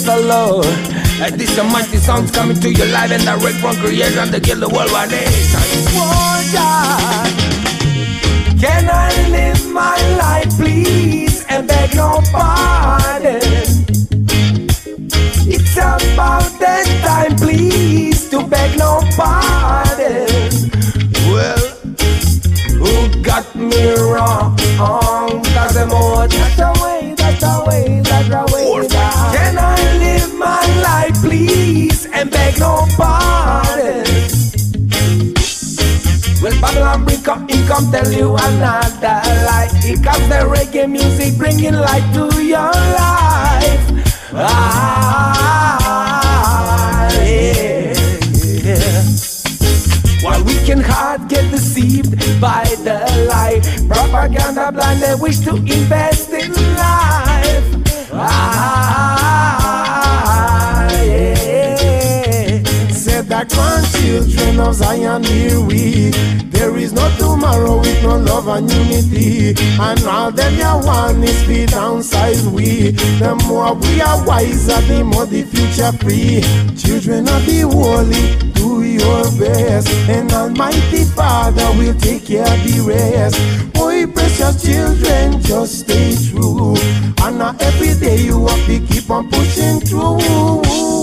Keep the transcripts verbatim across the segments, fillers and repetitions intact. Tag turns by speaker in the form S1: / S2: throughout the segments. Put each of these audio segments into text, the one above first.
S1: so low. Uh, this mighty sounds coming to your life and direct from creation to kill the world one day. Oh God, can I live my life please and beg no pardon? It's about that time please to beg no pardon. Well, who got me wrong? That's the more, that's the way, that's the way, that's the way. Can I live my life please and beg no pardon? Well, Babylon bring come, he come tell you another lie. He comes the reggae music bringing light to your life. Ah, yeah, yeah. While weekend heart get deceived by the lie, propaganda blind, they wish to invest in life. Ah, yeah.
S2: Said that grandchildren of Zion, hear we. There is no tomorrow with no love and unity. And all them ya want is be downsize we. The more we are wiser, the more the future free. Children of the holy, do your best, and Almighty Father will take care of the rest. Boy, precious children, just stay true. And now every day you have to keep on pushing through.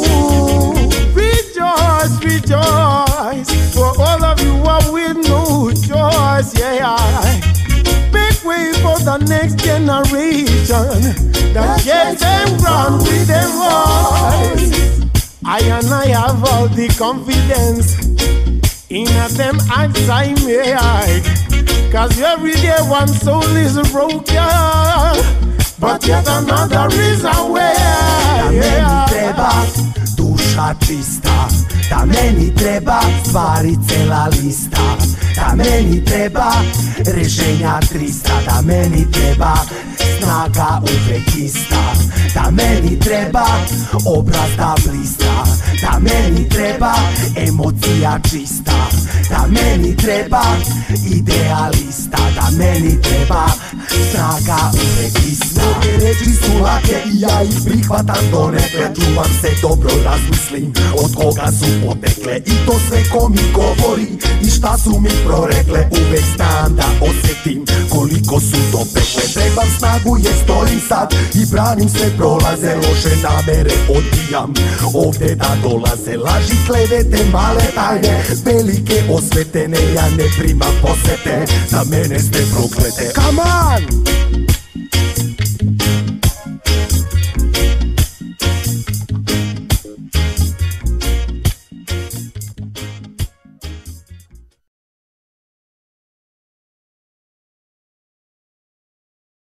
S2: Rejoice, rejoice, for all of you are with no choice, yeah. Make way for the next generation that share them ground with them voice. I and I have all the confidence in them acts I make. Cause every day one soul is broken, but yet another is aware.
S3: Yeah. Duša čista, da meni treba stvari cela lista, da meni treba rešenja trista, da meni treba snaga uvek ista, da meni treba obraz da blista, da meni treba emocija čista, da meni treba idealista, da meni treba snaga uvek ista. Moje reči su lake i ja ih prihvatam donekle, čuvam se dobro, razmislim od koga su potekle i to sve ko mi govori i šta su mi prorekle. Uvek znam da osjetim koliko su dopekle. Trebam snagu jer stojim sad i branim sve prolaze, loše namere odbijam ovde da dolaze. Laži, klevete, male tajne, velike osvetene, ja ne primam posete, za mene ste proklete.
S2: Come on!